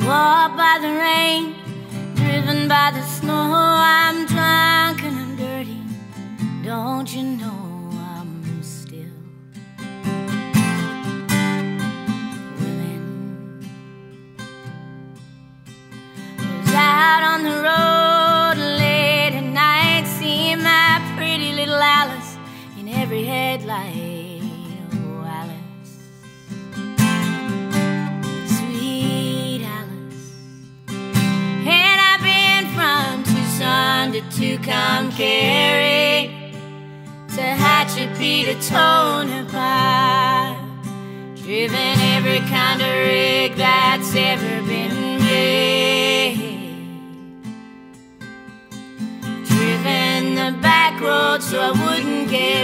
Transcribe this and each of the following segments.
Walk by the rain, driven by the snow. I'm drunk and I'm dirty. Don't you know I'm still Willin? Was out on the road late at night, seeing my pretty little Alice in every headlight. To come carry, to Hatchapee, to Tonopah, driven every kind of rig that's ever been made, driven the back road so I wouldn't get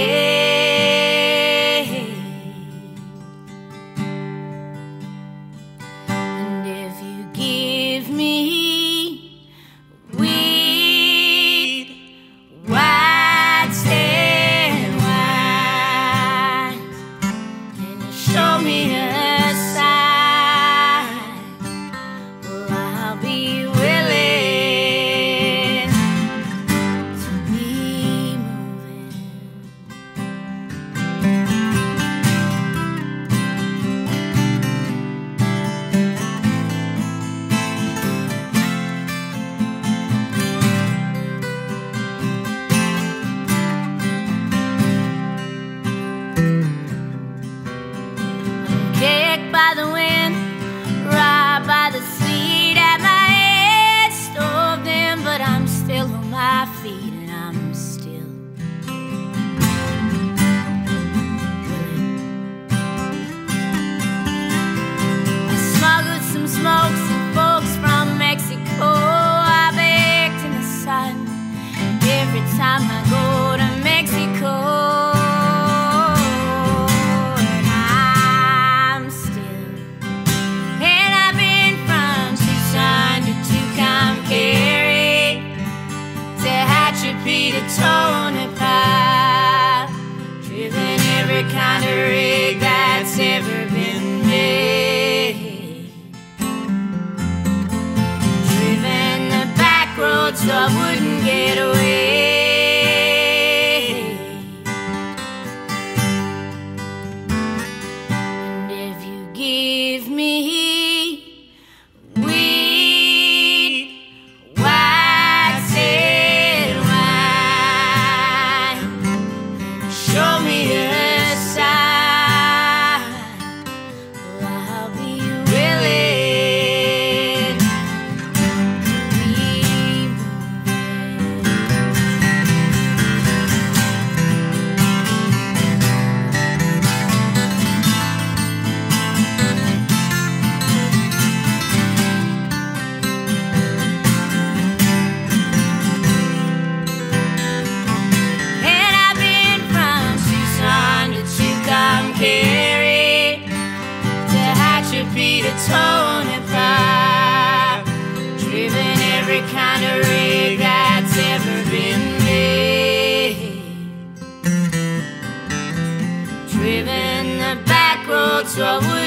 away. And if you give me by the wind, robbed by the sleet, at my head stove them, but I'm still on my feet and I'm still I smuggled some smokes and folks from Mexico. I baked in the sun every time I go to Mexico. To Tonopah, driven every kind of rig that's ever been made, driven the back road so I wouldn't get away. And if you give me to Tonopah, driven every kind of rig that's ever been made, driven the back road so I would